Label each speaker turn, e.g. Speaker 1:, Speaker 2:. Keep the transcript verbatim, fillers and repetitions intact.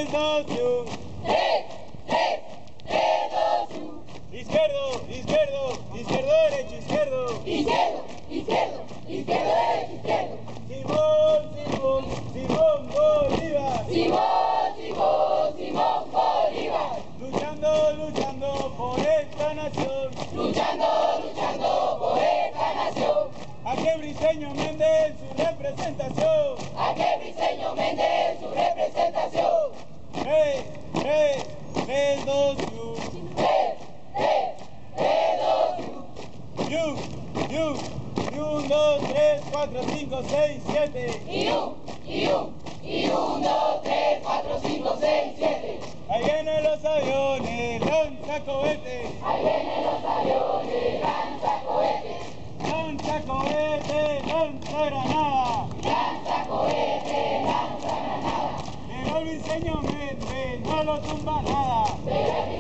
Speaker 1: tres, dos y uno.
Speaker 2: Tres, tres, tres, dos, uno.
Speaker 1: Izquierdo, izquierdo, izquierdo, derecho, izquierdo.
Speaker 2: Izquierdo, izquierdo, izquierdo, derecho, izquierdo.
Speaker 1: Simón, Simón, Simón Bolívar.
Speaker 2: Simón, Simón, Simón Bolívar.
Speaker 1: Luchando, luchando por esta nación.
Speaker 2: Luchando, luchando por esta nación.
Speaker 1: Aquel Briceño Méndez en su representación.
Speaker 2: Aquel Briceño Méndez en su representación.
Speaker 1: Tres, tres, tres, dos y uno.
Speaker 2: Tres, tres, tres, dos, uno.
Speaker 1: Yu, yu, y un, dos, tres, cuatro, cinco, seis, siete.
Speaker 2: Y un, y un, y un, dos, tres, cuatro, cinco, seis, siete.
Speaker 1: Ahí vienen los aviones, lanza cohetes.
Speaker 2: Ahí vienen los aviones, lanza cohetes.
Speaker 1: Lanza cohetes, lanza granada.
Speaker 2: Lanza cohetes, lanza granada.
Speaker 1: Pero el Briceño Méndez no lo tumba nada.
Speaker 2: Pero el